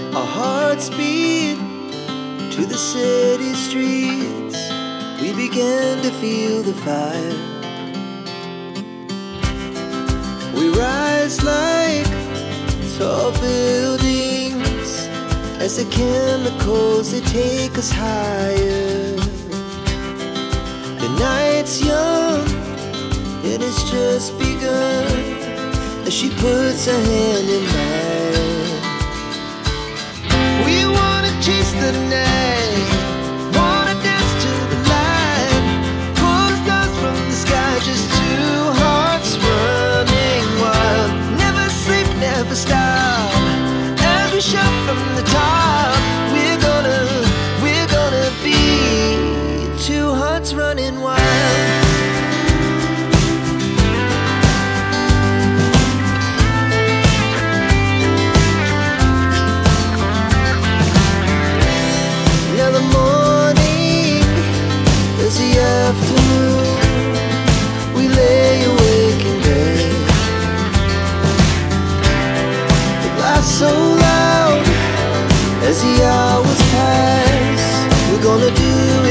Our hearts beat to the city streets. We began to feel the fire. We rise like tall buildings as the chemicals, they take us higher. The night's young and it's just begun as she puts her hand in mine. We wanna chase the night, wanna dance to the light, pull the stars from the sky, just two hearts running wild. Never sleep, never stop, as we shout from the top. We're gonna be two hearts running wild. Now the morning is the afternoon. We lay awake in bed. It laughs so loud as the hours pass. We're gonna do